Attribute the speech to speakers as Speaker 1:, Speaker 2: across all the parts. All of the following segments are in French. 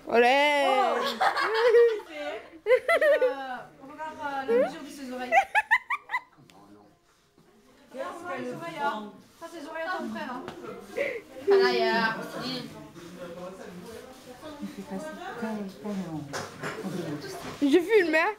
Speaker 1: Olé.
Speaker 2: Oh. Regarde la mesure de ses oreilles. Regarde les oreilles, hein. Ça, c'est les oreilles à ton frère. Hein.
Speaker 3: Canaya.
Speaker 1: Je filme, hein.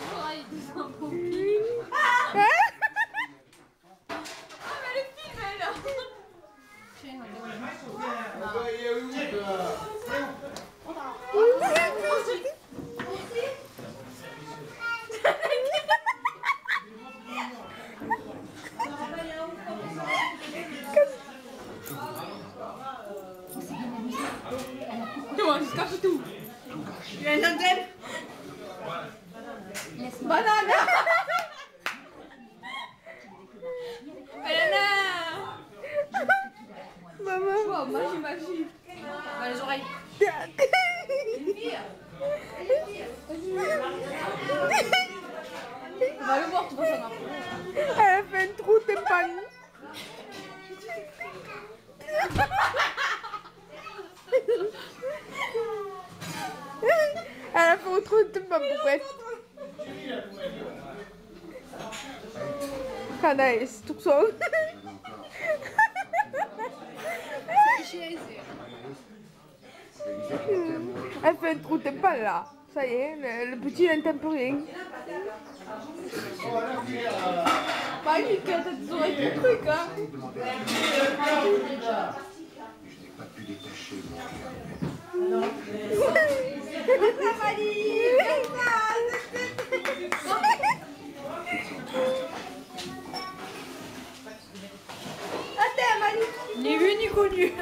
Speaker 2: Jusqu'à tout. Tu as une antenne? Banane.
Speaker 1: Maman.
Speaker 2: Oh, magie. Les oreilles. On va le voir, tu vois ça.
Speaker 1: Elle a fait un trou de panne. Elle a fait un trou de panne pour être. Canais, tout ça. Elle fait un trou de panne là. Ça y est, le petit n'entend plus rien.
Speaker 2: Magie, t'as des oreilles de trucs, hein.
Speaker 4: Je n'ai pas pu détacher
Speaker 2: Ni vu ni connu.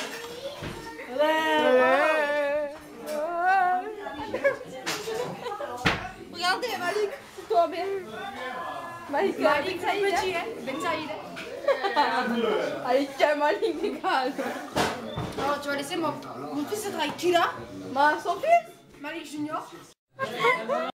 Speaker 2: Regardez, Malik, c'est toi bien. Malik, c'est petit, hein. Ben Saïd.
Speaker 1: Allez, tiens, Malik, dégage.
Speaker 2: Alors, tu vas laisser mon fils être avec qui là?
Speaker 1: Son fils.
Speaker 2: Malik Junior.